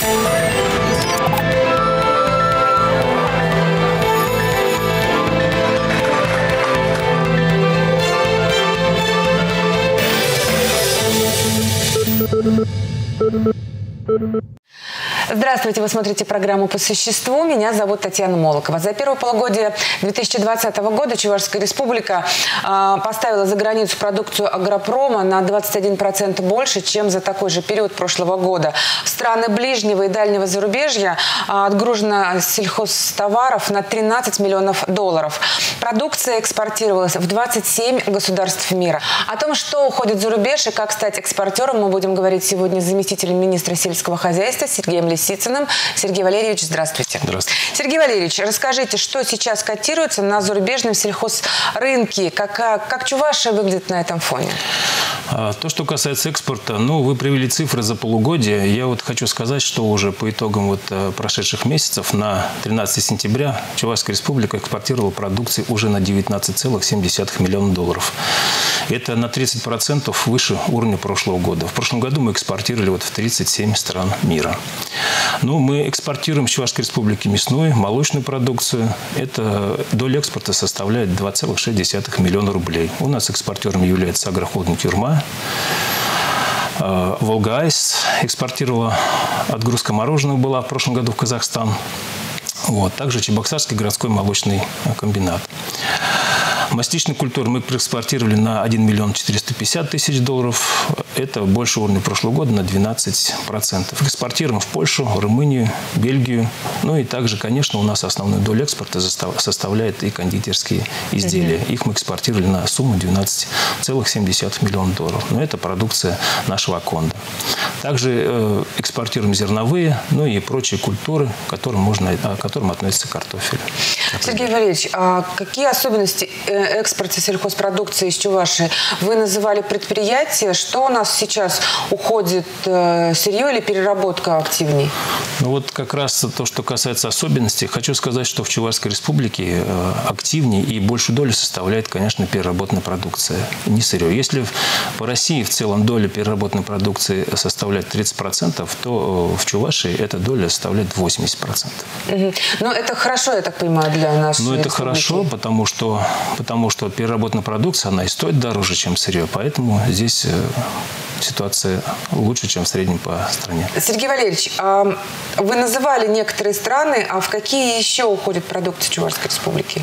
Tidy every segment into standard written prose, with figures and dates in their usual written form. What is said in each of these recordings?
Здравствуйте, вы смотрите программу «По существу». Меня зовут Татьяна Молокова. За первое полугодие 2020 года Чувашская республика поставила за границу продукцию агропрома на 21% больше, чем за такой же период прошлого года. В страны ближнего и дальнего зарубежья отгружено сельхозтоваров на 13 миллионов долларов. Продукция экспортировалась в 27 государств мира. О том, что уходит за рубеж и как стать экспортером, мы будем говорить сегодня с заместителем министра сельского хозяйства Сергеем Лисицыным. Сергей Валерьевич, здравствуйте. Здравствуйте. Сергей Валерьевич, расскажите, что сейчас котируется на зарубежном сельхозрынке? Как Чувашия выглядит на этом фоне? То, что касается экспорта, вы привели цифры за полугодие. Я хочу сказать, что уже по итогам прошедших месяцев на 13 сентября Чувашская республика экспортировала продукции уже на 19,7 миллиона долларов. Это на 30% выше уровня прошлого года. В прошлом году мы экспортировали в 37 стран мира. Мы экспортируем в Чувашской республике мясную, молочную продукцию. Это доля экспорта составляет 2,6 миллиона рублей. У нас экспортером является агрохолдинг «Юрма». «Волга-Айс» экспортировала, отгрузка мороженого была в прошлом году в Казахстан. Также Чебоксарский городской молочный комбинат. Масличную культуру мы экспортировали на 1 миллион 450 тысяч долларов. Это больше уровня прошлого года на 12%. Экспортируем в Польшу, Румынию, Бельгию. И также, конечно, у нас основную долю экспорта составляет и кондитерские изделия. Их мы экспортировали на сумму 12,7 миллиона долларов. Но это продукция нашего Аконда. Также экспортируем зерновые, и прочие культуры, к которым относится картофель. Сергей Валерьевич, а какие особенности экспорта сельхозпродукции из Чувашии? Вы называли предприятия. Что у нас сейчас уходит, сырье или переработка активней? Как раз то, что касается особенностей, хочу сказать, что в Чувашской республике активнее и большую долю составляет, конечно, переработанная продукция, не сырье. Если по России в целом доля переработанной продукции составляет 30%, то в Чувашии эта доля составляет 80%. Это хорошо, я так понимаю, для нашей республики. Это хорошо, потому что переработанная продукция, она и стоит дороже, чем сырье. Поэтому здесь ситуация лучше, чем в среднем по стране. Сергей Валерьевич, вы называли некоторые страны, а в какие еще уходят продукты Чувашской республики?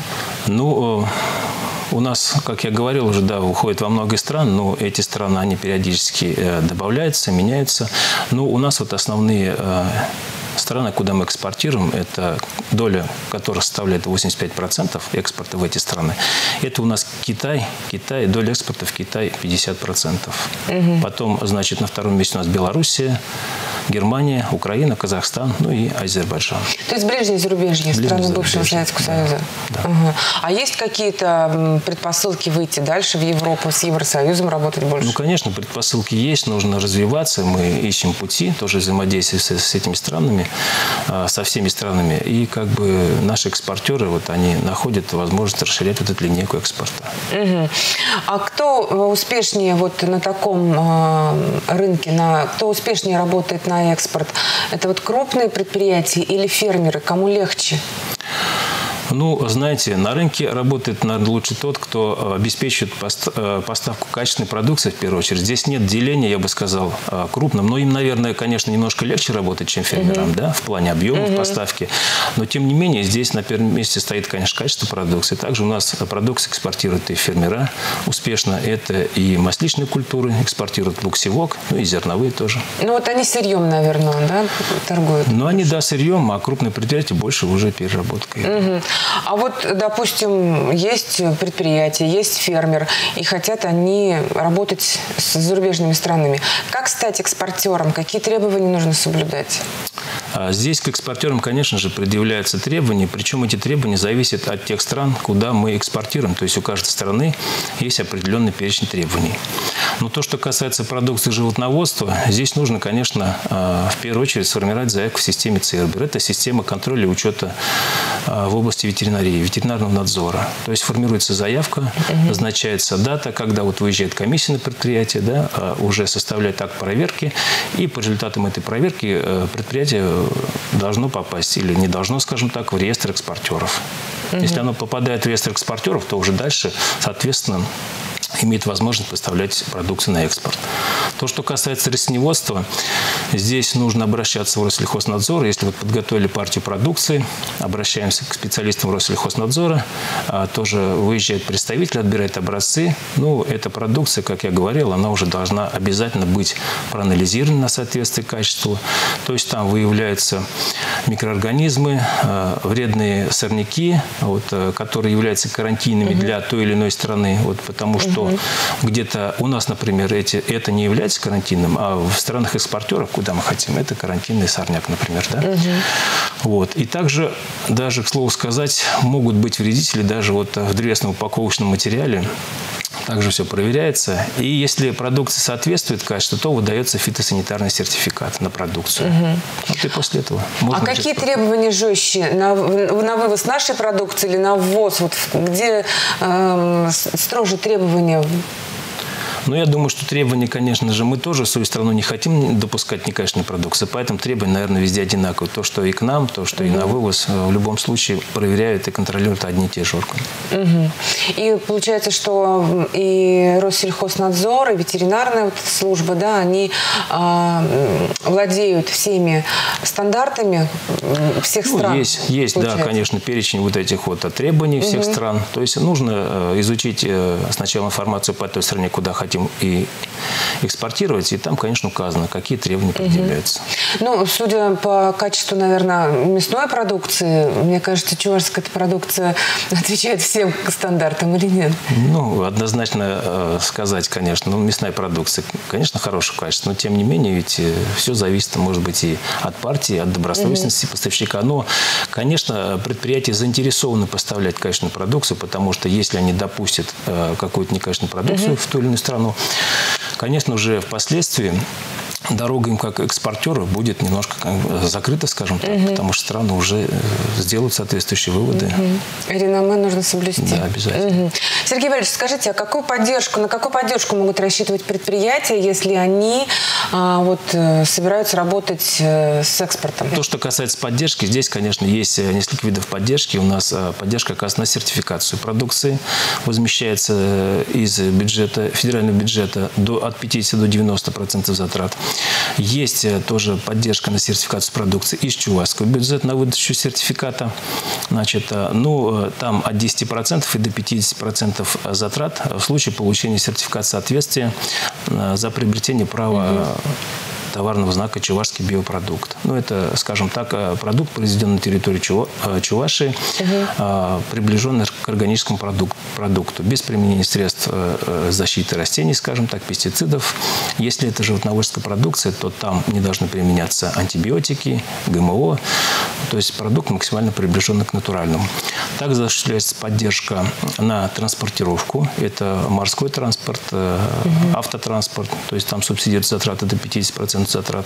У нас, как я говорил уже, уходит во много стран, но эти страны, они периодически добавляются, меняются. У нас основные страны, куда мы экспортируем, это доля, которая составляет 85% экспорта в эти страны. Это у нас Китай, доля экспорта в Китай 50%. Потом, на втором месте у нас Белоруссия, Германия, Украина, Казахстан, и Азербайджан. То есть ближнее зарубежье, страны бывшего Советского Союза. Да. А есть какие-то предпосылки выйти дальше в Европу, с Евросоюзом работать больше? Конечно, предпосылки есть, нужно развиваться. Мы ищем пути, тоже взаимодействие с этими странами, со всеми странами. И наши экспортеры, они находят возможность расширять эту линейку экспорта. А кто успешнее на таком рынке, кто успешнее работает на экспорт? Это крупные предприятия или фермеры? Кому легче? Знаете, на рынке работает, наверное, лучше тот, кто обеспечивает поставку качественной продукции, в первую очередь. Здесь нет деления, я бы сказал, крупным. Но им, наверное, конечно, немножко легче работать, чем фермерам, в плане объемов поставки. Но, тем не менее, здесь на первом месте стоит, конечно, качество продукции. Также у нас продукцию экспортируют и фермера успешно. Это и масличные культуры, экспортируют лук-севок, и зерновые тоже. Они сырьем, наверное, торгуют? Они, сырьем, а крупные предприятия больше уже переработкой. А допустим, есть предприятие, есть фермер, и хотят они работать с зарубежными странами. Как стать экспортером? Какие требования нужно соблюдать? Здесь к экспортерам, конечно же, предъявляются требования, причем эти требования зависят от тех стран, куда мы экспортируем. То есть у каждой страны есть определенный перечень требований. Но то, что касается продукции животноводства, здесь нужно, конечно, в первую очередь сформировать заявку в системе ЦРБР. Это система контроля и учета в области ветеринарии, ветеринарного надзора. То есть формируется заявка, назначается дата, когда вот выезжает комиссия на предприятие, да, уже составляет акт проверки, и по результатам этой проверки предприятие должно попасть или не должно, скажем так, в реестр экспортеров. Если оно попадает в реестр экспортеров, то уже дальше, соответственно, имеет возможность поставлять продукцию на экспорт. То, что касается растениеводства, здесь нужно обращаться в Россельхознадзор. Если вы подготовили партию продукции, обращаемся к специалистам Россельхознадзора. Тоже выезжает представитель, отбирает образцы. Ну, эта продукция, как я говорил, она уже должна обязательно быть проанализирована на соответствие качеству. То есть там выявляются микроорганизмы, вредные сорняки, вот, которые являются карантинными для той или иной страны, вот, потому что где-то у нас, например, это не является карантинным, а в странах экспортеров, куда мы хотим, это карантинный сорняк, например. Да? Вот. И также, даже, к слову сказать, могут быть вредители даже вот в древесном упаковочном материале. Также все проверяется. И если продукция соответствует качеству, то выдается фитосанитарный сертификат на продукцию. Вот и после этого можно. А какие требования жестче? На вывоз нашей продукции или на ввоз? Вот где строже требования? Но я думаю, что требования, конечно же, мы тоже в свою страну не хотим допускать некачественной продукции. Поэтому требования, наверное, везде одинаковые. То, что и к нам, то, что и на вывоз, в любом случае проверяют и контролируют одни и те же органы. И получается, что и Россельхознадзор, и ветеринарная служба, да, они владеют всеми стандартами всех стран? Есть, да, конечно, перечень вот этих вот требований всех стран. То есть нужно изучить сначала информацию по той стране, куда хотим и экспортировать, и там, конечно, указано, какие требования предъявляются. Ну, судя по качеству, наверное, мясной продукции, мне кажется, чувашская продукция отвечает всем стандартам или нет? Ну, однозначно сказать, конечно, мясная продукция, конечно, хорошего качества, но тем не менее, ведь все зависит, может быть, и от партии, от добросовестности поставщика. Но, конечно, предприятия заинтересованы поставлять качественную продукцию, потому что если они допустят какую-то некачественную продукцию в ту или иную страну, конечно, уже впоследствии дорога им как экспортеру будет немножко закрыта, скажем так, потому что страны уже сделают соответствующие выводы. Реноме нужно соблюсти. Да, обязательно. Сергей Валерьевич, скажите, на какую поддержку могут рассчитывать предприятия, если они собираются работать с экспортом? То, что касается поддержки, здесь, конечно, есть несколько видов поддержки. У нас поддержка оказывается на сертификацию продукции, возмещается из бюджета, федерального бюджета от 50 до 90% затрат. Есть тоже поддержка на сертификацию продукции из чувашского бюджета на выдачу сертификата. Значит, там от 10% и до 50% затрат в случае получения сертификата соответствия за приобретение права товарного знака «Чувашский биопродукт». Ну, это, скажем так, продукт, произведенный на территории Чувашии, приближенный к органическому продукту, без применения средств защиты растений, скажем так, пестицидов. Если это животноводческая продукция, то там не должны применяться антибиотики, ГМО, то есть продукт максимально приближенный к натуральному. Также осуществляется поддержка на транспортировку. Это морской транспорт, автотранспорт, то есть там субсидируются затраты до 50% затрат.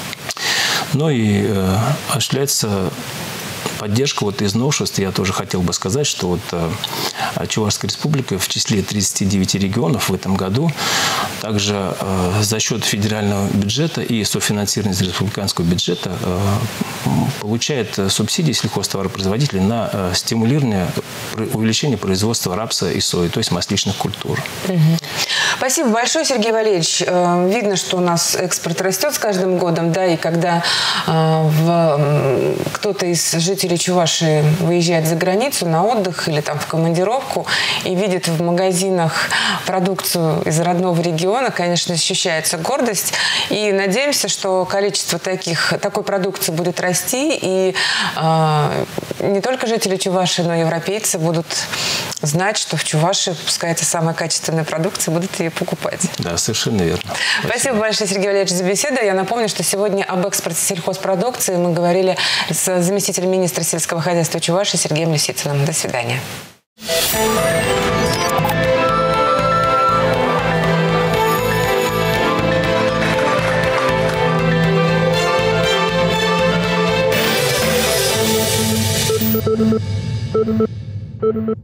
Ну и осуществляется поддержка из новшеств. Я тоже хотел бы сказать, что Чувашская республика в числе 39 регионов в этом году также за счет федерального бюджета и софинансирования из республиканского бюджета получает субсидии сельхозтоваропроизводителей на стимулирование увеличения производства рапса и сои, то есть масличных культур. Спасибо большое, Сергей Валерьевич. Видно, что у нас экспорт растет с каждым годом, да, и когда кто-то из жителей жители Чувашии выезжают за границу на отдых или там в командировку и видят в магазинах продукцию из родного региона, конечно, ощущается гордость. И надеемся, что количество такой продукции будет расти, и не только жители Чувашии, но и европейцы будут знать, что в Чувашии выпускается самая качественная продукция, будут ее покупать. Да, совершенно верно. Спасибо большое, Сергей Валерьевич, за беседу. Я напомню, что сегодня об экспорте сельхозпродукции мы говорили с заместителем министра сельского хозяйства Чувашии Сергеем Лисицыным. До свидания. Thank you.